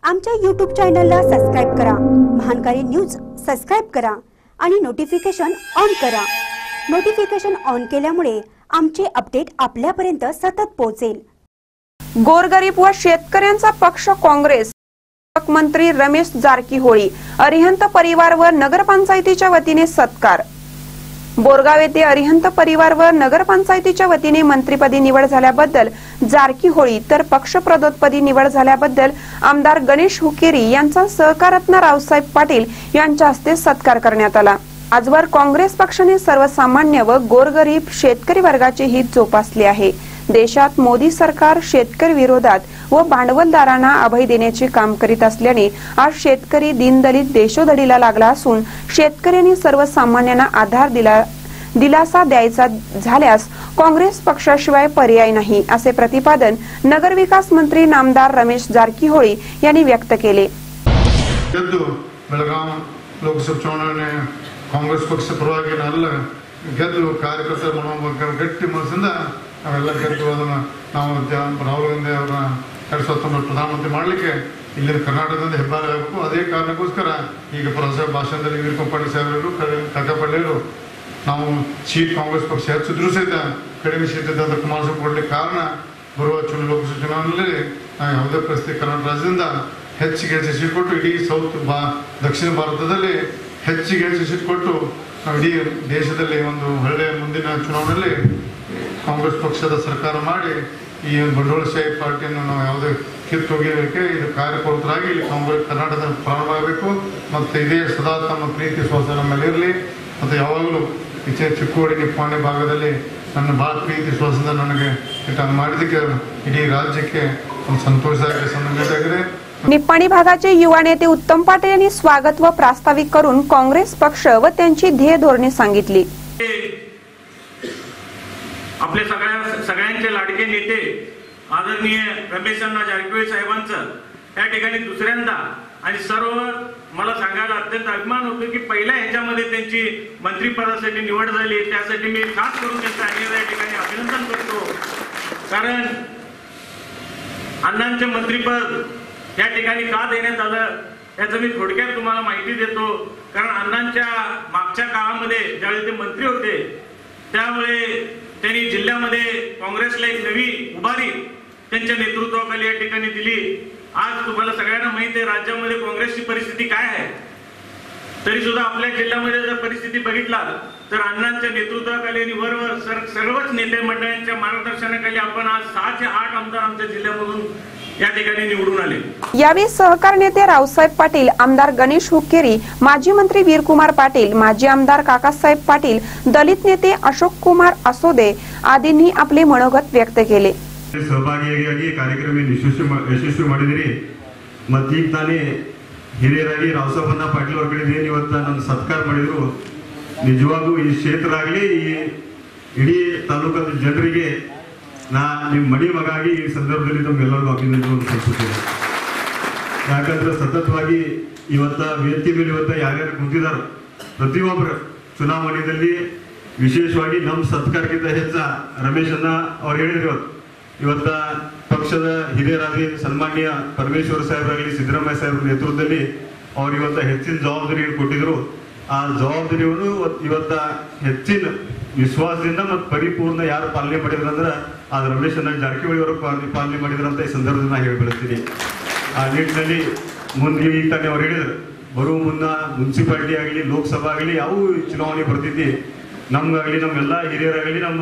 आमच्या YouTube चॅनलला subscribe करा, महानकारी न्यूज सबस्क्राइब करा आणि नोटिफिकेशन ऑन करा। नोटिफिकेशन ऑन केल्यामुळे आमचे अपडेट आपल्यापर्यंत सतत पोहोचेल। गोरगरीब व शेतकऱ्यांचा पक्ष काँग्रेस मंत्री रमेश जारकीहोळी अरिहंत परिवार व नगरपंचायतीच्या वतीने सत्कार। बोरगाव येथे अरिहंत परिवार व नगरपंचायतीच्या वतीने मंत्रिपदी निवड झाल्याबद्दल जारकीहोळी तर पक्षप्रमुखपदी निवड झाल्याबद्दल आमदार गणेश हुकेरी यांचा सहकाररत्न रावसाहेब पाटील यांच्या हस्ते सत्कार करण्यात आला। आजवर काँग्रेस पक्षाने सर्वसामान्य व गोरगरीब शेतकरी वर्गाचे हित जोपासले आहे। देशात मोदी सरकार शेतकरी विरोधात व भांडवलदारांना अभय देण्याचे काम करीत असल्याने आज शेतकरी दीनदलित देशोधडीला लागला असून शेतकऱ्यांनी सर्वसामान्यांना आधार दिलासा द्यायचा झाल्यास काँग्रेस पक्षाशिवाय पर्याय नाही असे प्रतिपादन नगरविकास मंत्री नामदार रमेश जारकीहोळी यांनी व्यक्त केले। लोकसभा चुनावणे काँग्रेस पक्ष ಪರವಾಗಿ ಗೆದ್ದು ಕಾರ್ಯಕರ್ತರ ಮನೋಭಾವ ಗಟ್ಟಿ ಮನಸ್ಸಿಂದ ನಾವೆಲ್ಲ ಗೆದ್ದು ಅದನ್ನು ನಾವು ರಾಹುಲ್ ಗಾಂಧಿ ಅವರನ್ನ 2019 ಪ್ರಧಾನಮಂತ್ರಿ ಮಾಡಲಿಕ್ಕೆ ಇಲ್ಲಿನ ಕರ್ನಾಟಕದಿಂದ ಹೆಬ್ಬಾರ ಆಗಬೇಕು। ಅದೇ ಕಾರಣಕ್ಕೋಸ್ಕರ ಈಗ ಪ್ರೊಫೆಸರ್ ಭಾಷಣದಲ್ಲಿ ವೀರಪ್ಪ ಸಾಹೇಬರು ಕಥಪಳ್ಳಿಯವರು ನಾವು ಸೀಟ್ ಕಾಂಗ್ರೆಸ್ ಪಕ್ಷ ಹೆಚ್ಚಿದ್ರೂ ಸಹಿತ ಕಡಿಮೆ ಸೀಟ್ ಇದ್ದಂಥ ಕುಮಾರಸ್ವಾಮಿ ಕೊಡಲಿಕ್ಕೆ ಕಾರಣ ಬರುವ ಲೋಕಸಭಾ ಚುನಾವಣೆಯಲ್ಲಿ ನಾವು ಯಾವುದೇ ಪರಿಸ್ಥಿತಿ ಕರ್ನಾಟಕ ರಾಜ್ಯದಿಂದ ಹೆಚ್ಚಿಗೆ ಸೀಟ್ ಕೊಟ್ಟು ಇಡೀ ದಕ್ಷಿಣ ಭಾರತದಲ್ಲಿ ಹೆಚ್ಚಿಗೆ ಸೀಟ್ ಕೊಟ್ಟು ಇಡೀ ದೇಶದಲ್ಲಿ ಒಂದು ಒಳ್ಳೆಯ ಮುಂದಿನ ಚುನಾವಣೆಯಲ್ಲಿ ಕಾಂಗ್ರೆಸ್ ಪಕ್ಷದ ಸರ್ಕಾರ ಮಾಡಿ ಈ ಬಂಡವಾಳಶಾಹಿ ಪಾರ್ಟಿಯನ್ನು ನಾವು ಯಾವುದೇ ಕಿತ್ತೊಗೆಯಲಿಕ್ಕೆ ಇದು ಕಾರ್ಯಪ್ರವೃತ್ತರಾಗಿ ಇಲ್ಲಿ ಕಾಂಗ್ರೆಸ್ ಕರ್ನಾಟಕದಲ್ಲಿ ಪ್ರಾರಂಭ ಆಗಬೇಕು ಮತ್ತು ಇದೇ ಸದಾ ತಮ್ಮ ಪ್ರೀತಿ ವಿಶ್ವಾಸ ನಮ್ಮಲ್ಲಿ ಇರಲಿ ಮತ್ತು ಯಾವಾಗಲೂ ಈಚೆ ಚಿಕ್ಕೋಡಿ ನಿಪ್ಪಾಣಿ ಭಾಗದಲ್ಲಿ ನನ್ನ ಭಾಳ ಪ್ರೀತಿ ವಿಶ್ವಾಸದಿಂದ ನನಗೆ ಮಾಡಿದ್ದಕ್ಕೆ ಇಡೀ ರಾಜ್ಯಕ್ಕೆ ಒಂದು ಸಂತೋಷ ಆಗಿದೆ। निप्पाणी भागाचे युवा नेते उत्तम पाटील यांनी स्वागत व प्रास्ताविक करून काँग्रेस पक्ष व त्यांची ध्येय धोरणे सांगितली। आपले सगळ्यांचे लाडके नेते आदरणीय रमेश जारकीहोळी साहेबांचं या ठिकाणी दुसऱ्यांदा आणि सर्व मला सांगायला अत्यंत अभिमान होतो की पहिल्या ह्याच्यामध्ये त्यांची मंत्रिपदासाठी निवड झाली। त्यासाठी मी खास करून त्यांचं या ठिकाणी अभिनंदन करतो, कारण अण्णांचे मंत्रिपद या ठिकाणी का देण्यात आलं याचं मी थोडक्यात तुम्हाला माहिती देतो। कारण अण्णांच्या मागच्या काळामध्ये ज्यावेळी ते मंत्री होते त्यावेळी त्यांनी जिल्ह्यामध्ये काँग्रेसला एक नवी उभारी त्यांच्या नेतृत्वाखाली या ठिकाणी दिली। आज तुम्हाला सगळ्यांना माहिती आहे राज्यामध्ये काँग्रेसची परिस्थिती काय आहे, तरी सुद्धा आपल्या जिल्ह्यामध्ये जर परिस्थिती बघितला तर अण्णांच्या नेतृत्वाखाली आणि वरवर सर्वच नेते मंडळांच्या मार्गदर्शनाखाली आपण आज 6 ते 8 आमदार आमच्या जिल्ह्यामधून या ठिकाणी निवडून आले। यावेळी सहकार नेते रावसाहेब पाटील, आमदार गणेश हुकेरी, माजी मंत्री वीरकुमार पाटील, माजी आमदार काकासाहेब पाटील, दलित नेते अशोक कुमार असोदे आदींनी आपले मनोगत व्यक्त केले। ಸಹಭಾಗಿಯಾಗಿ ಕಾರ್ಯಕ್ರಮ ಯಶಸ್ವಿ ಮಾಡಿದಿರಿ ಮತ್ತು ಈಗ ತಾನೇ ಹಿರಿಯರಾಗಿ ರಾವಸಾಬಣ್ಣ ಪಾಟೀಲ್ ಅವರ ಕಡೆ ಇವತ್ತು ನನ್ನ ಸತ್ಕಾರ ಮಾಡಿದ್ರು। ನಿಜವಾಗೂ ಈ ಕ್ಷೇತ್ರ ಆಗಲಿ ಈ ಇಡೀ ತಾಲೂಕದ ಜನರಿಗೆ ನಿಮ್ಮ ಮಡಿ ಮಗಾಗಿ ಈ ಸಂದರ್ಭದಲ್ಲಿ ತಮ್ಮೆಲ್ಲರಿಗೂ ಅಭಿನಂದನೆ ಸಲ್ಲಿಸುತ್ತೇನೆ। ಯಾಕಂದ್ರೆ ಸತತವಾಗಿ ಇವತ್ತ ವೇದಿಕೆ ಮೇಲೆ ಇವತ್ತ ಯಾರ್ಯಾರು ಕುಂತಿದ್ದಾರೆ ಪ್ರತಿಯೊಬ್ಬರು ಚುನಾವಣೆಯಲ್ಲಿ ವಿಶೇಷವಾಗಿ ನಮ್ಮ ಸತ್ಕಾರಕ್ಕಿಂತ ಹೆಚ್ಚ ರಮೇಶ್ ಅಣ್ಣ ಅವ್ರು ಹೇಳಿದ್ರು ಇವತ್ತ ಪಕ್ಷದ ಹಿರಿಯರಾಗಿ ಸನ್ಮಾನ್ಯ ಪರಮೇಶ್ವರ ಸಾಹೇಬರಾಗಲಿ ಸಿದ್ದರಾಮಯ್ಯ ಸಾಹೇಬ್ರ ನೇತೃತ್ವದಲ್ಲಿ ಅವ್ರು ಇವತ್ತ ಹೆಚ್ಚಿನ ಜವಾಬ್ದಾರಿಯನ್ನು ಕೊಟ್ಟಿದ್ರು। ಆ ಜವಾಬ್ದಾರಿಯನ್ನು ಇವತ್ತ ಹೆಚ್ಚಿನ ವಿಶ್ವಾಸದಿಂದ ಮತ್ತು ಪರಿಪೂರ್ಣ ಯಾರು ಪಾಲನೆ ಮಾಡಿದ್ರಂದ್ರೆ ಅದು ರಮೇಶ್ ಜಾರಕಿಹೊಳಿ ಅವರು ಪಾಲನೆ ಮಾಡಿದ್ರಂತ ಈ ಸಂದರ್ಭದಲ್ಲಿ ನಾನು ಹೇಳಿಬಿಡ್ತೀನಿ। ಆ ನಿಟ್ಟಿನಲ್ಲಿ ಮುಂದೆ ಈಗ ತಾನೇ ಅವ್ರು ಹೇಳಿದ್ರು ಬರುವ ಮುನ್ನ ಮುನ್ಸಿಪಾಲಿಟಿ ಆಗಲಿ ಲೋಕಸಭಾ ಆಗಲಿ ಯಾವ ಚುನಾವಣೆ ಬರ್ತಿದ್ದಿ ನಮ್ಗಾಗಲಿ ನಮ್ಮೆಲ್ಲ ಹಿರಿಯರಾಗಲಿ ನಮ್ಮ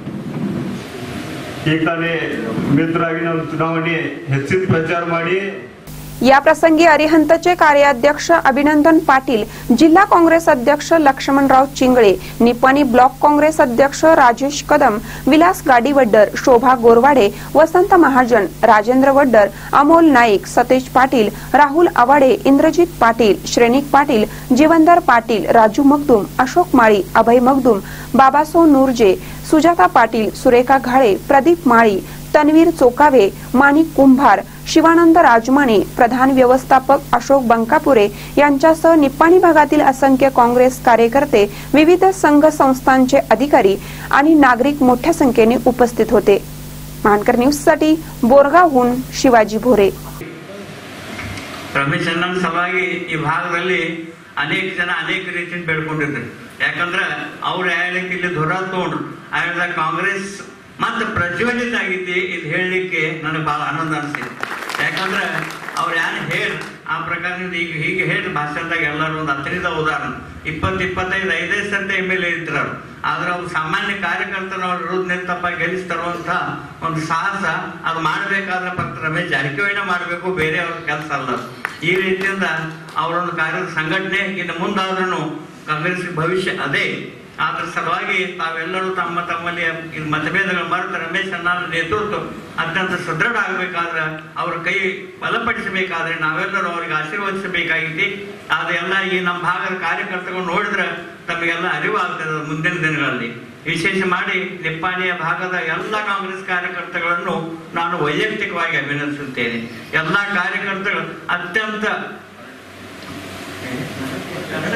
ಈಗ ತಾನೇ ಮಿತ್ರರಾಗಿ ನಮ್ಮ ಚುನಾವಣೆ ಹೆಚ್ಚಿನ ಪ್ರಚಾರ ಮಾಡಿ। या प्रसंगी अरिहंतचे कार्याध्यक्ष अभिनंदन पाटील, जिल्हा काँग्रेस अध्यक्ष लक्ष्मणराव चिंगळे, निप्पाणी ब्लॉक काँग्रेस अध्यक्ष राजेश कदम, विलास गाडीवड्डर, शोभा गोरवाडे, वसंत महाजन, राजेंद्र वड्डर, अमोल नाईक, सतेज पाटील, राहुल आवाडे, इंद्रजित पाटील, श्रेणिक पाटील, जीवनधर पाटील, राजू मगदूम, अशोक माळी, अभय मगदूम, बाबासो नूरजे, सुजाता पाटील, सुरेखा घाळे, प्रदीप माळी, तन्वीर चोकावे, माणिक कुंभार, शिवानंद राजमाने, प्रधान व्यवस्थापक अशोक बंकापुरे यांच्यासह निप्पाणी भागातील असंख्य काँग्रेस कार्यकर्ते, विविध संघ संस्थांचे अधिकारी आणि नागरिक मोठ्या संख्येने उपस्थित होते। महानकर न्यूज साठी बोरगावहून शिवाजी भोरे। ರಮೇಶ್ ಅಣ್ಣನ ಸಲುವಾಗಿ ಈ ಭಾಗದಲ್ಲಿ ಅನೇಕ ಜನ ಅನೇಕ ರೀತಿಯಿಂದ ಬೇಡ್ಕೊಂಡಿದ್ರು. ಯಾಕಂದ್ರೆ ಅವ್ರು ಹೇಳಲಿಕ್ಕೆ ಇಲ್ಲಿ ದೊರ ತಗೊಂಡ್ರು. ಆದ್ರೆ ಕಾಂಗ್ರೆಸ್ ಮತ್ತೆ ಪ್ರಜ್ವಲಿತ ಆಗೈತಿ ಇದು ಹೇಳಲಿಕ್ಕೆ ನನಗೆ ಬಹಳ ಆನಂದ ಅನಿಸಿದೆ. ಯಾಕಂದ್ರೆ ಅವ್ರು ಯಾರು ಹೇಳಿ ಆ ಪ್ರಕಾರದಿಂದ ಈಗ ಹೀಗೆ ಹೇಳಿ ಭಾಷಣದಾಗ ಎಲ್ಲರೂ ಒಂದು 10ರಿಂದ ಉದಾಹರಣೆ 20, 25, 5 ಸರ್ತಿ MLA ಇದ್ರು. ಆದ್ರೆ ಅವ್ರು ಸಾಮಾನ್ಯ ಕಾರ್ಯಕರ್ತನ ಅವ್ರ ವಿರುದ್ಧ ನಿಂತಪ್ಪ ಗೆಲ್ಲಿಸ್ತಾರುವಂತ ಒಂದು ಸಾಹಸ ಅದು ಮಾಡಬೇಕಾದ್ರೆ ಫಕ್ತ ರಮೇಶ್ ಜಾರಕಿಹೊಳಿನ ಮಾಡಬೇಕು, ಬೇರೆ ಅವ್ರ ಕೆಲಸ ಅಲ್ಲ. ಈ ರೀತಿಯಿಂದ ಅವರೊಂದು ಕಾರ್ಯದ ಸಂಘಟನೆ ಇನ್ನು ಮುಂದಾದ್ರೂ ಕಾಂಗ್ರೆಸ್ ಭವಿಷ್ಯ ಅದೇ. ಅದ್ರ ಸಲುವಾಗಿ ತಾವೆಲ್ಲರೂ ತಮ್ಮಲ್ಲಿ ಮತಭೇದಗಳು ಮರೆತು ರಮೇಶ್ ಅಣ್ಣ ನೇತೃತ್ವ ಅತ್ಯಂತ ಸದೃಢ ಆಗಬೇಕಾದ್ರೆ ಅವ್ರ ಕೈ ಬಲಪಡಿಸಬೇಕಾದ್ರೆ ನಾವೆಲ್ಲರೂ ಅವ್ರಿಗೆ ಆಶೀರ್ವದಿಸಬೇಕಾಗಿದೆ. ಅದೆಲ್ಲ ಈ ನಮ್ಮ ಭಾಗದ ಕಾರ್ಯಕರ್ತರು ನೋಡಿದ್ರೆ ತಮಗೆಲ್ಲ ಅರಿವಾಗ್ತದೆ. ಮುಂದಿನ ದಿನಗಳಲ್ಲಿ ವಿಶೇಷ ಮಾಡಿ ನಿಪ್ಪಾಣಿಯ ಭಾಗದ ಎಲ್ಲ ಕಾಂಗ್ರೆಸ್ ಕಾರ್ಯಕರ್ತಗಳನ್ನು ನಾನು ವೈಯಕ್ತಿಕವಾಗಿ ಅಭಿನಂದಿಸುತ್ತೇನೆ. ಎಲ್ಲ ಕಾರ್ಯಕರ್ತರು ಅತ್ಯಂತ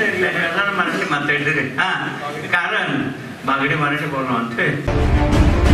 मराठी माताड़ी हाँ कारण बागड़ी मराठी बोलना